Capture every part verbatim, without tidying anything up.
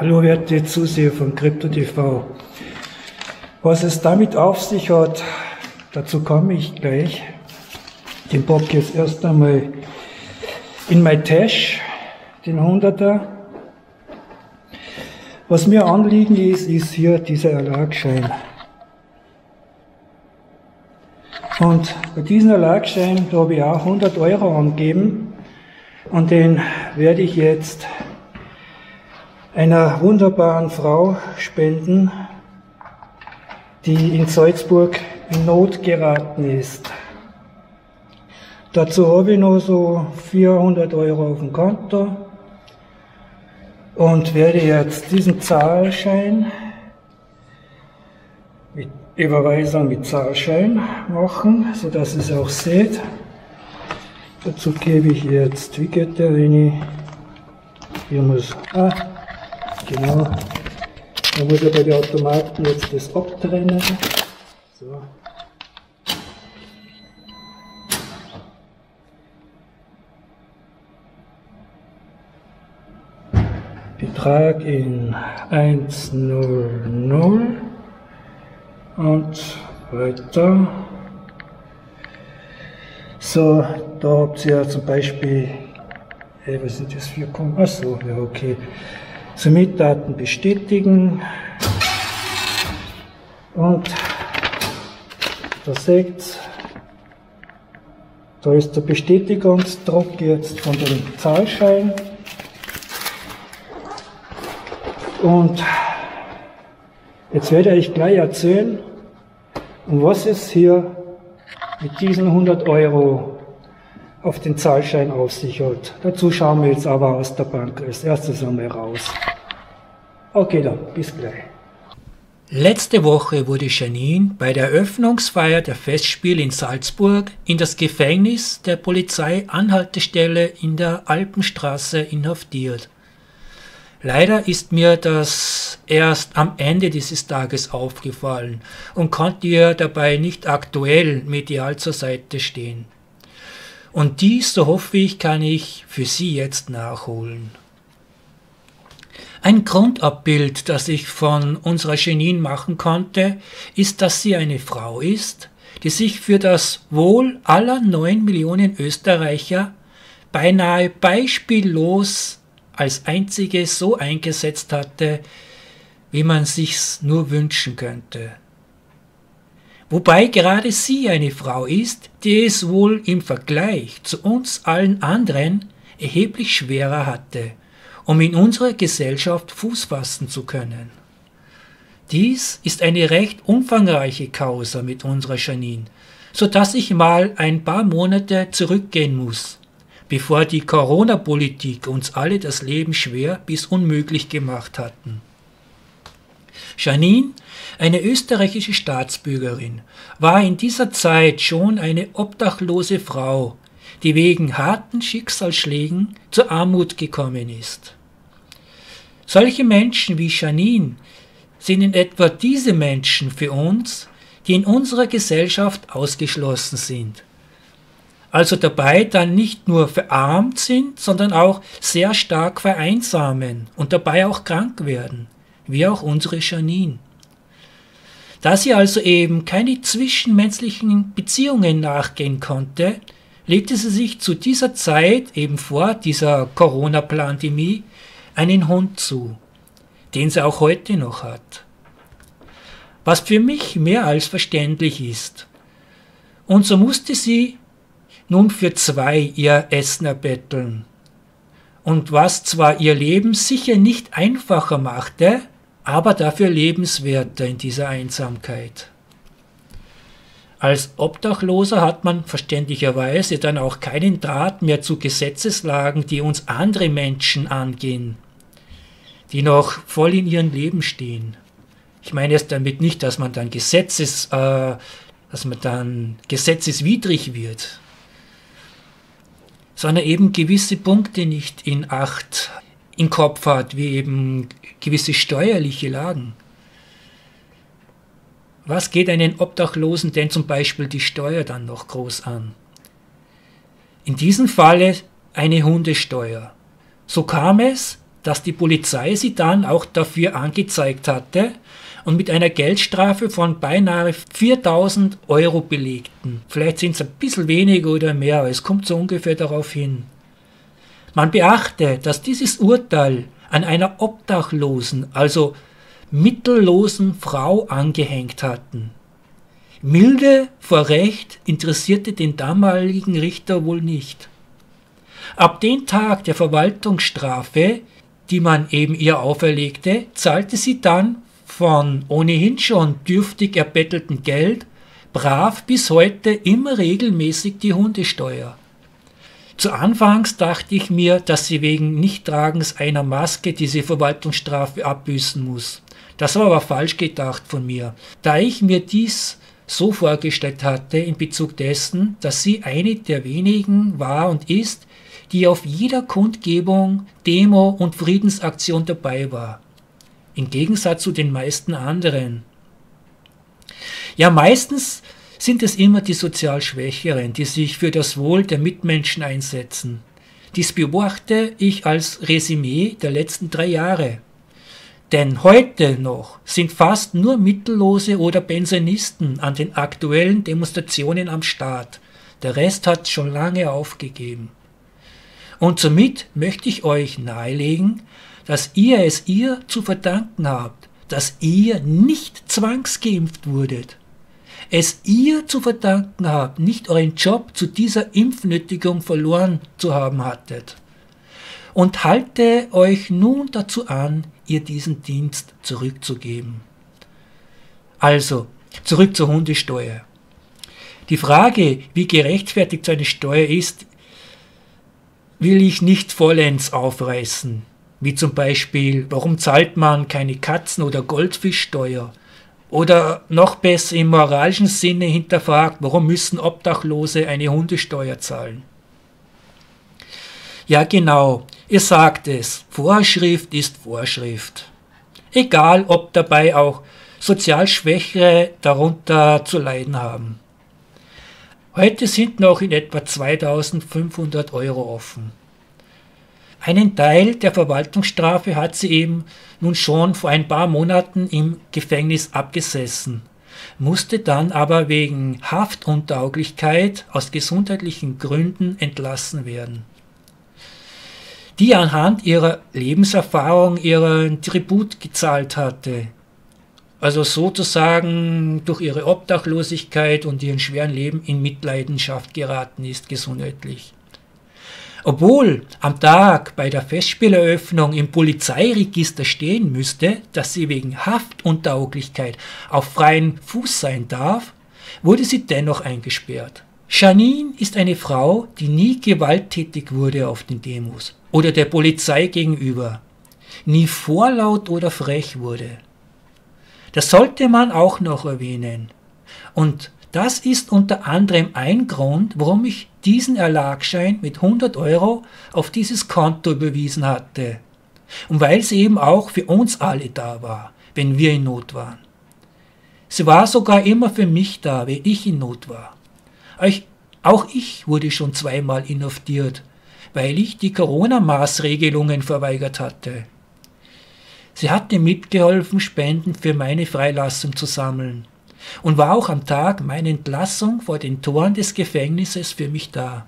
Hallo werte Zuseher von Krypto T V. Was es damit auf sich hat, dazu komme ich gleich. Den packe ich jetzt erst einmal in mein Tasch, den Hunderter. Was mir Anliegen ist, ist hier dieser Erlagschein. Und bei diesem Erlagschein, da habe ich auch hundert Euro angegeben und den werde ich jetzt einer wunderbaren Frau spenden, die in Salzburg in Not geraten ist. Dazu habe ich noch so vierhundert Euro auf dem Konto und werde jetzt diesen Zahlschein mit Überweisung mit Zahlschein machen, so dass ihr es auch seht. Dazu gebe ich jetzt, wie geht der, wenn ich, hier muss, ah, genau, da muss ich bei den Automaten jetzt das abtrennen. So. Betrag in hundertnull und weiter. So, da habt ihr ja zum Beispiel, hey, was sind das für Komma? Achso, ja, okay. Somit Daten bestätigen. Und da seht ihr, da ist der Bestätigungsdruck jetzt von dem Zahlschein. Und jetzt werde ich gleich erzählen, um was es hier mit diesen hundert Euro auf den Zahlschein auf sich hat. Dazu schauen wir jetzt aber aus der Bank als erstes einmal raus. Okay, dann, bis gleich. Letzte Woche wurde Janine bei der Eröffnungsfeier der Festspiele in Salzburg in das Gefängnis der Polizeianhaltestelle in der Alpenstraße inhaftiert. Leider ist mir das erst am Ende dieses Tages aufgefallen und konnte ihr dabei nicht aktuell medial zur Seite stehen. Und dies, so hoffe ich, kann ich für Sie jetzt nachholen. Ein Grundabbild, das ich von unserer Janine machen konnte, ist, dass sie eine Frau ist, die sich für das Wohl aller neun Millionen Österreicher beinahe beispiellos als einzige so eingesetzt hatte, wie man sich's nur wünschen könnte. Wobei gerade sie eine Frau ist, die es wohl im Vergleich zu uns allen anderen erheblich schwerer hatte, um in unserer Gesellschaft Fuß fassen zu können. Dies ist eine recht umfangreiche Causa mit unserer Janine, so dass ich mal ein paar Monate zurückgehen muss, bevor die Corona-Politik uns alle das Leben schwer bis unmöglich gemacht hatten. Janine, eine österreichische Staatsbürgerin, war in dieser Zeit schon eine obdachlose Frau, die wegen harten Schicksalsschlägen zur Armut gekommen ist. Solche Menschen wie Janine sind in etwa diese Menschen für uns, die in unserer Gesellschaft ausgeschlossen sind. Also dabei dann nicht nur verarmt sind, sondern auch sehr stark vereinsamen und dabei auch krank werden, wie auch unsere Janine. Da sie also eben keine zwischenmenschlichen Beziehungen nachgehen konnte, legte sie sich zu dieser Zeit, eben vor dieser Corona-Pandemie, einen Hund zu, den sie auch heute noch hat. Was für mich mehr als verständlich ist. Und so musste sie nun für zwei ihr Essen erbetteln. Und was zwar ihr Leben sicher nicht einfacher machte, aber dafür lebenswerter in dieser Einsamkeit. Als Obdachloser hat man verständlicherweise dann auch keinen Draht mehr zu Gesetzeslagen, die uns andere Menschen angehen, die noch voll in ihrem Leben stehen. Ich meine jetzt damit nicht, dass man dann Gesetzes, äh, dass man dann gesetzeswidrig wird, sondern eben gewisse Punkte nicht in Acht, im Kopf hat, wie eben gewisse steuerliche Lagen. Was geht einen Obdachlosen denn zum Beispiel die Steuer dann noch groß an? In diesem Falle eine Hundesteuer. So kam es, dass die Polizei sie dann auch dafür angezeigt hatte und mit einer Geldstrafe von beinahe viertausend Euro belegten. Vielleicht sind es ein bisschen weniger oder mehr, aber es kommt so ungefähr darauf hin. Man beachte, dass dieses Urteil an einer obdachlosen, also mittellosen Frau angehängt hatten. Milde vor Recht interessierte den damaligen Richter wohl nicht. Ab dem Tag der Verwaltungsstrafe, die man eben ihr auferlegte, zahlte sie dann von ohnehin schon dürftig erbetteltem Geld brav bis heute immer regelmäßig die Hundesteuer. Zu Anfangs dachte ich mir, dass sie wegen Nichttragens einer Maske diese Verwaltungsstrafe abbüßen muss. Das war aber falsch gedacht von mir, da ich mir dies so vorgestellt hatte in Bezug dessen, dass sie eine der wenigen war und ist, die auf jeder Kundgebung, Demo und Friedensaktion dabei war. Im Gegensatz zu den meisten anderen. Ja, meistens sind es immer die sozial Schwächeren, die sich für das Wohl der Mitmenschen einsetzen. Dies beobachte ich als Resümee der letzten drei Jahre. Denn heute noch sind fast nur Mittellose oder Pensionisten an den aktuellen Demonstrationen am Start. Der Rest hat schon lange aufgegeben. Und somit möchte ich euch nahelegen, dass ihr es ihr zu verdanken habt, dass ihr nicht zwangsgeimpft wurdet. Es ihr zu verdanken habt, nicht euren Job zu dieser Impfnötigung verloren zu haben hattet. Und halte euch nun dazu an, ihr diesen Dienst zurückzugeben. Also, zurück zur Hundesteuer. Die Frage, wie gerechtfertigt so eine Steuer ist, will ich nicht vollends aufreißen. Wie zum Beispiel, warum zahlt man keine Katzen- oder Goldfischsteuer? Oder noch besser im moralischen Sinne hinterfragt, warum müssen Obdachlose eine Hundesteuer zahlen? Ja genau, ihr sagt es, Vorschrift ist Vorschrift. Egal, ob dabei auch sozial Schwächere darunter zu leiden haben. Heute sind noch in etwa zweitausendfünfhundert Euro offen. Einen Teil der Verwaltungsstrafe hat sie eben nun schon vor ein paar Monaten im Gefängnis abgesessen, musste dann aber wegen Haftuntauglichkeit aus gesundheitlichen Gründen entlassen werden. Die anhand ihrer Lebenserfahrung ihren Tribut gezahlt hatte, also sozusagen durch ihre Obdachlosigkeit und ihren schweren Leben in Mitleidenschaft geraten ist gesundheitlich. Obwohl am Tag bei der Festspieleröffnung im Polizeiregister stehen müsste, dass sie wegen Haftuntauglichkeit auf freiem Fuß sein darf, wurde sie dennoch eingesperrt. Janine ist eine Frau, die nie gewalttätig wurde auf den Demos oder der Polizei gegenüber, nie vorlaut oder frech wurde. Das sollte man auch noch erwähnen. Und das ist unter anderem ein Grund, warum ich diesen Erlagschein mit hundert Euro auf dieses Konto überwiesen hatte. Und weil sie eben auch für uns alle da war, wenn wir in Not waren. Sie war sogar immer für mich da, wenn ich in Not war. Auch ich wurde schon zweimal inhaftiert, weil ich die Corona-Maßregelungen verweigert hatte. Sie hatte mitgeholfen, Spenden für meine Freilassung zu sammeln und war auch am Tag meiner Entlassung vor den Toren des Gefängnisses für mich da.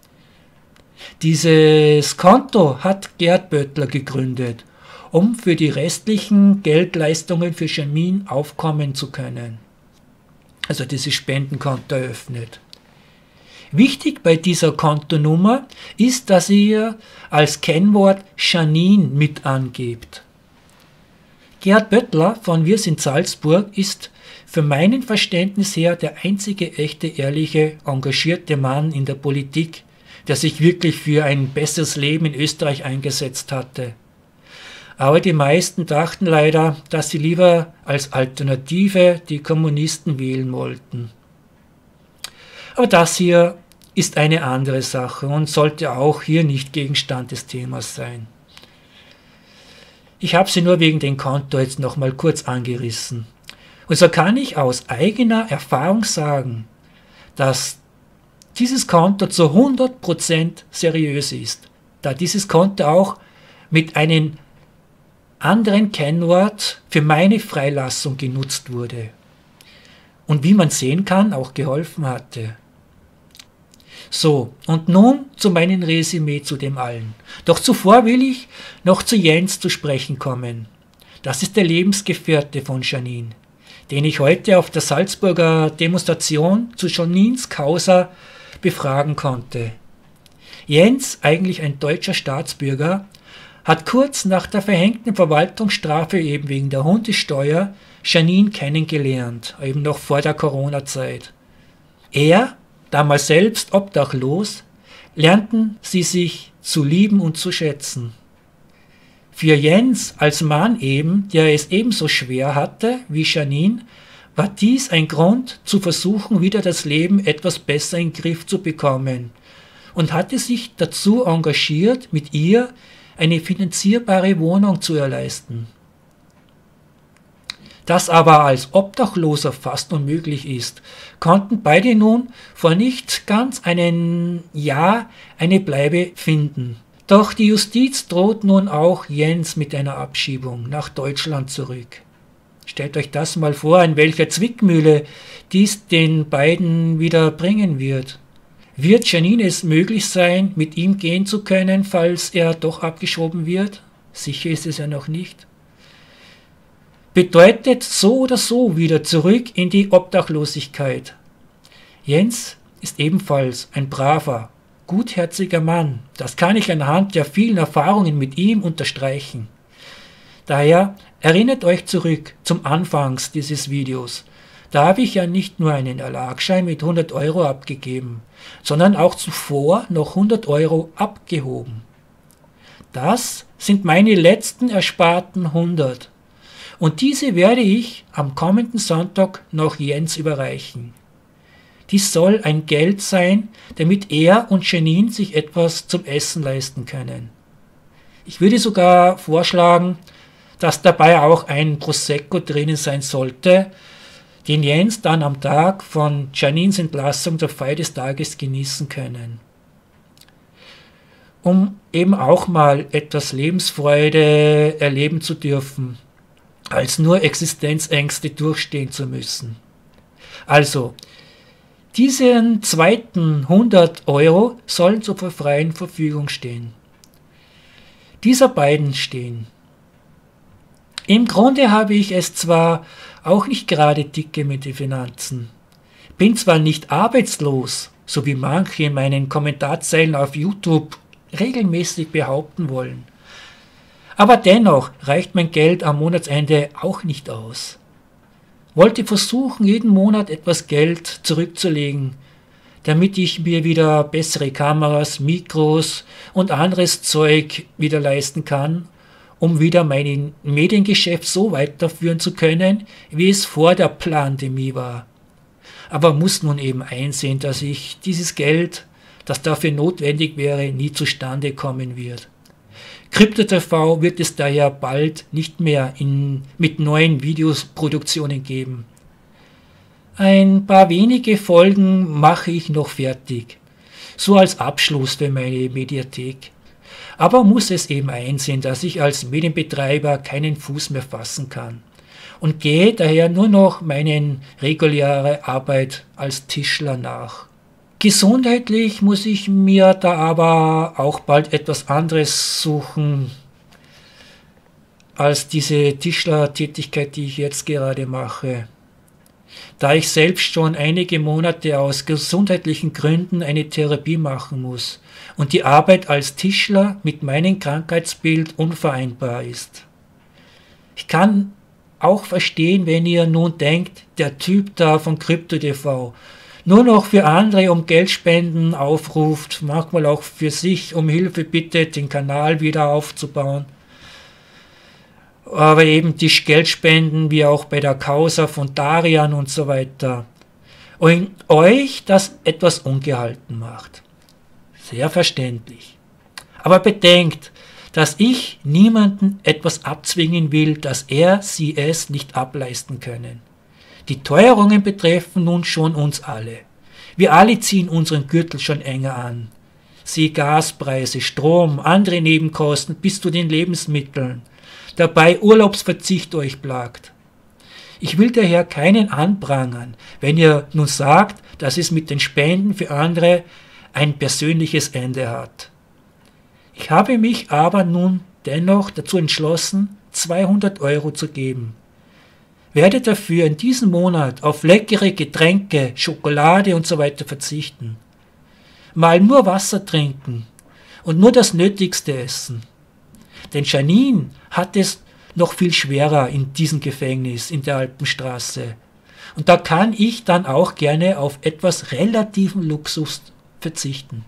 Dieses Konto hat Gerd Böttler gegründet, um für die restlichen Geldleistungen für Janine aufkommen zu können. Also dieses Spendenkonto eröffnet. Wichtig bei dieser Kontonummer ist, dass ihr als Kennwort Janine mit angebt. Gerd Böttler von Wir sind Salzburg ist für meinen Verständnis her der einzige echte, ehrliche, engagierte Mann in der Politik, der sich wirklich für ein besseres Leben in Österreich eingesetzt hatte. Aber die meisten dachten leider, dass sie lieber als Alternative die Kommunisten wählen wollten. Aber das hier ist eine andere Sache und sollte auch hier nicht Gegenstand des Themas sein. Ich habe sie nur wegen dem Konto jetzt noch mal kurz angerissen. Und so kann ich aus eigener Erfahrung sagen, dass dieses Konto zu hundert Prozent seriös ist, da dieses Konto auch mit einem anderen Kennwort für meine Freilassung genutzt wurde und wie man sehen kann, auch geholfen hatte. So, und nun zu meinem Resümee zu dem allen. Doch zuvor will ich noch zu Jens zu sprechen kommen. Das ist der Lebensgefährte von Janine, den ich heute auf der Salzburger Demonstration zu Janines Causa befragen konnte. Jens, eigentlich ein deutscher Staatsbürger, hat kurz nach der verhängten Verwaltungsstrafe eben wegen der Hundesteuer Janine kennengelernt, eben noch vor der Corona-Zeit. Er, damals selbst obdachlos, lernten sie sich zu lieben und zu schätzen. Für Jens als Mann eben, der es ebenso schwer hatte wie Janine, war dies ein Grund zu versuchen, wieder das Leben etwas besser in den Griff zu bekommen und hatte sich dazu engagiert, mit ihr eine finanzierbare Wohnung zu erleisten. Das aber als Obdachloser fast unmöglich ist, konnten beide nun vor nicht ganz einem Jahr eine Bleibe finden. Doch die Justiz droht nun auch Jens mit einer Abschiebung nach Deutschland zurück. Stellt euch das mal vor, in welcher Zwickmühle dies den beiden wieder bringen wird. Wird Janine es möglich sein, mit ihm gehen zu können, falls er doch abgeschoben wird? Sicher ist es ja noch nicht. Bedeutet so oder so wieder zurück in die Obdachlosigkeit. Jens ist ebenfalls ein braver, gutherziger Mann. Das kann ich anhand der vielen Erfahrungen mit ihm unterstreichen. Daher erinnert euch zurück zum Anfangs dieses Videos. Da habe ich ja nicht nur einen Erlagsschein mit hundert Euro abgegeben, sondern auch zuvor noch hundert Euro abgehoben. Das sind meine letzten ersparten hundert. Und diese werde ich am kommenden Sonntag noch Jens überreichen. Dies soll ein Geld sein, damit er und Janine sich etwas zum Essen leisten können. Ich würde sogar vorschlagen, dass dabei auch ein Prosecco drinnen sein sollte, den Jens dann am Tag von Janines Entlassung der Feier des Tages genießen können. Um eben auch mal etwas Lebensfreude erleben zu dürfen, als nur Existenzängste durchstehen zu müssen. Also, diesen zweiten hundert Euro sollen zur freien Verfügung stehen. Dieser beiden stehen. Im Grunde habe ich es zwar auch nicht gerade dicke mit den Finanzen, bin zwar nicht arbeitslos, so wie manche in meinen Kommentarzeilen auf YouTube regelmäßig behaupten wollen, aber dennoch reicht mein Geld am Monatsende auch nicht aus. Wollte versuchen, jeden Monat etwas Geld zurückzulegen, damit ich mir wieder bessere Kameras, Mikros und anderes Zeug wieder leisten kann, um wieder mein Mediengeschäft so weiterführen zu können, wie es vor der Pandemie war. Aber muss nun eben einsehen, dass ich dieses Geld, das dafür notwendig wäre, nie zustande kommen wird. CryptoTV wird es daher bald nicht mehr in, mit neuen Videoproduktionen geben. Ein paar wenige Folgen mache ich noch fertig, so als Abschluss für meine Mediathek. Aber muss es eben einsehen, dass ich als Medienbetreiber keinen Fuß mehr fassen kann und gehe daher nur noch meine reguläre Arbeit als Tischler nach. Gesundheitlich muss ich mir da aber auch bald etwas anderes suchen als diese Tischlertätigkeit, die ich jetzt gerade mache. Da ich selbst schon einige Monate aus gesundheitlichen Gründen eine Therapie machen muss und die Arbeit als Tischler mit meinem Krankheitsbild unvereinbar ist. Ich kann auch verstehen, wenn ihr nun denkt, der Typ da von CryptoTV nur noch für andere um Geldspenden aufruft, manchmal auch für sich um Hilfe bittet, den Kanal wieder aufzubauen. Aber eben die Geldspenden, wie auch bei der Causa von Darian und so weiter. Und euch das etwas ungehalten macht. Sehr verständlich. Aber bedenkt, dass ich niemanden etwas abzwingen will, dass er, sie es nicht ableisten können. Die Teuerungen betreffen nun schon uns alle. Wir alle ziehen unseren Gürtel schon enger an. Sieh Gaspreise, Strom, andere Nebenkosten bis zu den Lebensmitteln. dabei Urlaubsverzicht euch plagt. Ich will daher keinen anprangern, wenn ihr nun sagt, dass es mit den Spenden für andere ein persönliches Ende hat. Ich habe mich aber nun dennoch dazu entschlossen, zweihundert Euro zu geben. Werde dafür in diesem Monat auf leckere Getränke, Schokolade und so weiter verzichten. Mal nur Wasser trinken und nur das Nötigste essen. Denn Janine hat es noch viel schwerer in diesem Gefängnis in der Alpenstraße. Und da kann ich dann auch gerne auf etwas relativen Luxus verzichten.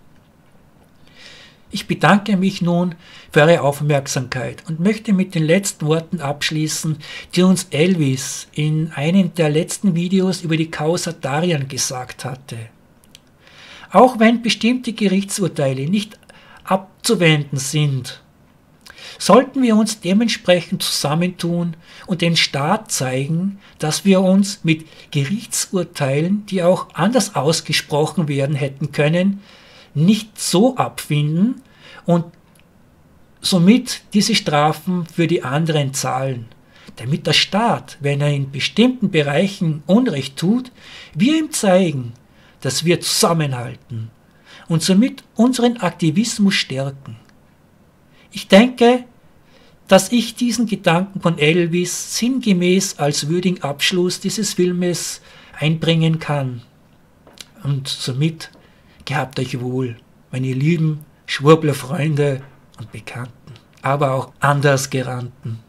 Ich bedanke mich nun für eure Aufmerksamkeit und möchte mit den letzten Worten abschließen, die uns Elvis in einem der letzten Videos über die Causa Darian gesagt hatte. Auch wenn bestimmte Gerichtsurteile nicht abzuwenden sind, sollten wir uns dementsprechend zusammentun und den Staat zeigen, dass wir uns mit Gerichtsurteilen, die auch anders ausgesprochen werden hätten können, nicht so abfinden und somit diese Strafen für die anderen zahlen, damit der Staat, wenn er in bestimmten Bereichen Unrecht tut, wir ihm zeigen, dass wir zusammenhalten und somit unseren Aktivismus stärken. Ich denke, dass ich diesen Gedanken von Elvis sinngemäß als würdigen Abschluss dieses Filmes einbringen kann. Und somit gehabt euch wohl, meine lieben Schwurbler Freunde und Bekannten, aber auch Andersgeranten.